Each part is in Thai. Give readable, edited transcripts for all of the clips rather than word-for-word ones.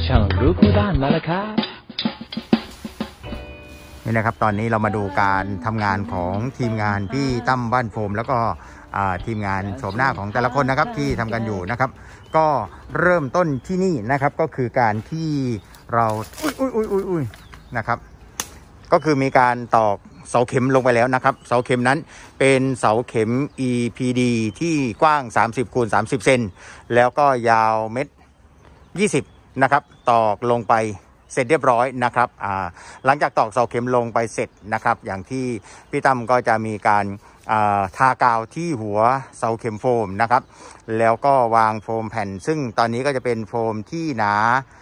ช่างรู้คู่ด้านมาแล้วครับนี่นะครับตอนนี้เรามาดูการทำงานของทีมงานพี่ตั้มบ้านโฟมแล้วก็ทีมงานโฉมหน้าของแต่ละคนนะครับที่ทำกันอยู่นะครับก็เริ่มต้นที่นี่นะครับก็คือการที่เราอุ้ยนะครับก็คือมีการตอกเสาเข็มลงไปแล้วนะครับเสาเข็มนั้นเป็นเสาเข็ม EPD ที่กว้าง30 คูณ 30 เซนแล้วก็ยาวเมตร 20นะครับตอกลงไปเสร็จเรียบร้อยนะครับหลังจากตอกเสาเข็มลงไปเสร็จนะครับอย่างที่พี่ตั้มก็จะมีการทากาวที่หัวเสาเข็มโฟมนะครับแล้วก็วางโฟมแผ่นซึ่งตอนนี้ก็จะเป็นโฟมที่หนา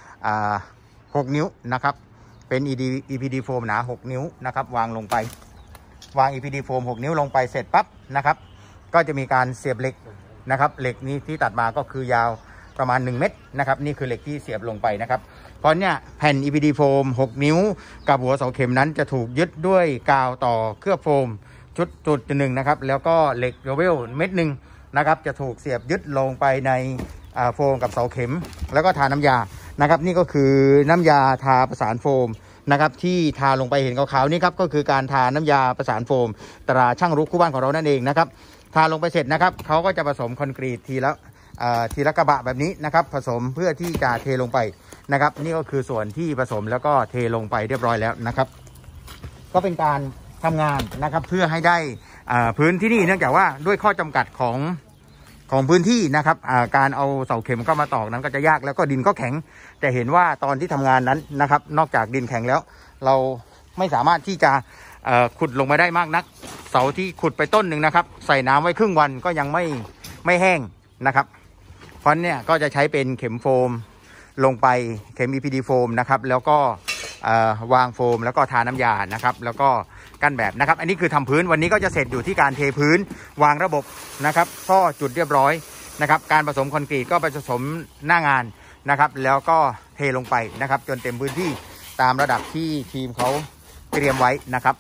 6 นิ้วนะครับเป็น EPD โฟมหนา6 นิ้วนะครับวางลงไปวาง EPD โฟม6 นิ้วลงไปเสร็จปั๊บนะครับก็จะมีการเสียบเหล็กนะครับเหล็กนี้ที่ตัดมาก็คือยาวประมาณ1 เมตรนะครับนี่คือเหล็กที่เสียบลงไปนะครับเพราะเนี่ยแผ่น EPD โฟม6 นิ้วกับหัวเสาเข็มนั้นจะถูกยึดด้วยกาวต่อเคลือบโฟมจุดหนึ่งนะครับแล้วก็เหล็กโรเวลเม็ดหนึ่งนะครับจะถูกเสียบยึดลงไปในโฟมกับเสาเข็มแล้วก็ทาน้ำยานะครับนี่ก็คือน้ำยาทาประสานโฟมนะครับที่ทาลงไปเห็นขาวๆนี่ครับก็คือการทาน้ำยาประสานโฟมตราช่างรู้คู่บ้านของเรานั่นเองนะครับทาลงไปเสร็จนะครับเขาก็จะผสมคอนกรีตทีละกระบะแบบนี้นะครับผสมเพื่อที่จะเทลงไปนะครับนี่ก็คือส่วนที่ผสมแล้วก็เทลงไปเรียบร้อยแล้วนะครับก็เป็นการทำงานนะครับเพื่อให้ได้พื้นที่นี่เนื่องจากว่าด้วยข้อจำกัดของพื้นที่นะครับการเอาเสาเข็มเข้ามาตอกนั้นก็จะยากแล้วก็ดินก็แข็งแต่เห็นว่าตอนที่ทำงานนั้นนะครับนอกจากดินแข็งแล้วเราไม่สามารถที่จะขุดลงมาได้มากนักเสาที่ขุดไปต้นหนึ่งนะครับใส่น้ำไว้ครึ่งวันก็ยังไม่แห้งนะครับเพราะเนี่ยก็จะใช้เป็นเข็มโฟมลงไปเข็ม EPD โฟมนะครับแล้วก็วางโฟมแล้วก็ทาน้ำยานะครับแล้วก็กั้นแบบนะครับอันนี้คือทำพื้นวันนี้ก็จะเสร็จอยู่ที่การเทพื้นวางระบบนะครับท่อจุดเรียบร้อยนะครับการผสมคอนกรีตก็ผสมหน้างานนะครับแล้วก็เทลงไปนะครับจนเต็มพื้นที่ตามระดับที่ทีมเขาเตรียมไว้นะครับ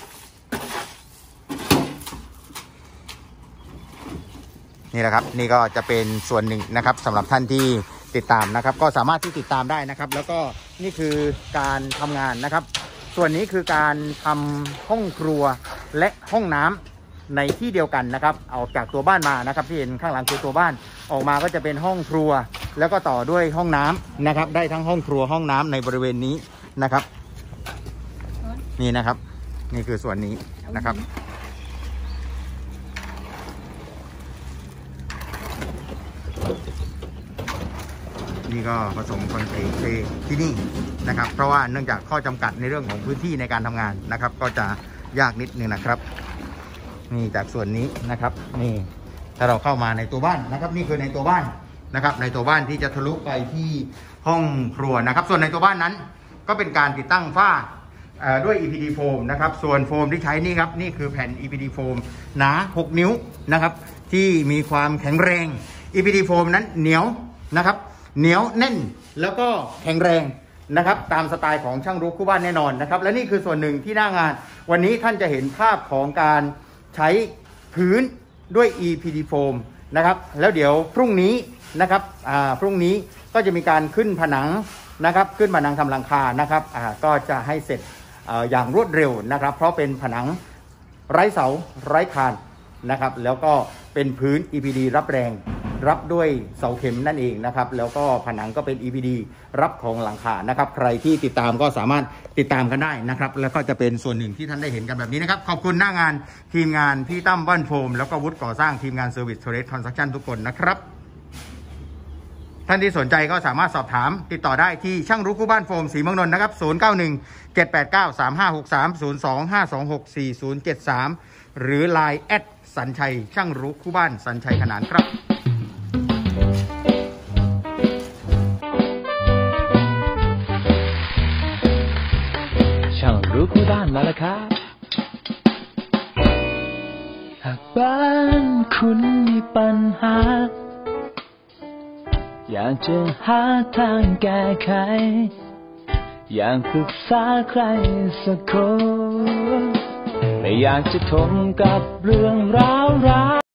นี่แหละครับนี่ก็จะเป็นส่วนหนึ่งนะครับสำหรับท่านที่ติดตามนะครับก็สามารถที่ติดตามได้นะครับแล้วก็นี่คือการทำงานนะครับส่วนนี้คือการทำห้องครัวและห้องน้ำในที่เดียวกันนะครับออกจากตัวบ้านมานะครับที่เห็นข้างหลังคือตัวบ้านออกมาก็จะเป็นห้องครัวแล้วก็ต่อด้วยห้องน้ำนะครับได้ทั้งห้องครัวห้องน้ำในบริเวณนี้นะครับนี่นะครับนี่คือส่วนนี้นะครับนี่ก็ผสมคอนกรีตที่นี่นะครับเพราะว่าเนื่องจากข้อจำกัดในเรื่องของพื้นที่ในการทำงานนะครับก็จะยากนิดนึงนะครับนี่จากส่วนนี้นะครับนี่ถ้าเราเข้ามาในตัวบ้านนะครับนี่คือในตัวบ้านนะครับในตัวบ้านที่จะทะลุไปที่ห้องครัวนะครับส่วนในตัวบ้านนั้นก็เป็นการติดตั้งฝ้าด้วย EPD โฟมนะครับส่วนโฟมที่ใช้นี่ครับนี่คือแผ่น EPD โฟมหนา6 นิ้วนะครับที่มีความแข็งแรง EPD โฟมนั้นเหนียวนะครับเหนียวแน่นแล้วก็แข็งแรงนะครับตามสไตล์ของช่างรู้คู่บ้านแน่นอนนะครับและนี่คือส่วนหนึ่งที่หน้างานวันนี้ท่านจะเห็นภาพของการใช้พื้นด้วย EPD โฟมนะครับแล้วเดี๋ยวพรุ่งนี้นะครับพรุ่งนี้ก็จะมีการขึ้นผนังนะครับขึ้นผนังทำหลังคานะครับก็จะให้เสร็จอย่างรวดเร็วนะครับเพราะเป็นผนังไร้เสาไร้คานนะครับแล้วก็เป็นพื้น EPD รับแรงรับด้วยเสาเข็มนั่นเองนะครับแล้วก็ผนังก็เป็น EPD รับของหลังคานะครับใครที่ติดตามก็สามารถติดตามกันได้นะครับแล้วก็จะเป็นส่วนหนึ่งที่ท่านได้เห็นกันแบบนี้นะครับขอบคุณหน้างานทีมงานพี่ตั้มบ้านโฟมแล้วก็วุฒิก่อสร้างทีมงานเซอร์วิสโทเรสคอนสตรัคชั่นทุกคนนะครับท่านที่สนใจก็สามารถสอบถามติดต่อได้ที่ช่างรู้คู่บ้านโฟมศรีเมืองนนท์นะครับ09178935630252644073หรือ Line แอดสัญชัยช่างรู้คู่บ้านสัญชัยขนานครับช่างรู้คู่ด้านมาแล้วครับหากบ้านคุณมีปัญหาอยากจะหาทางแก้ไขอยากปรึกษาใครสักคนไม่อยากจะทนกับเรื่องราว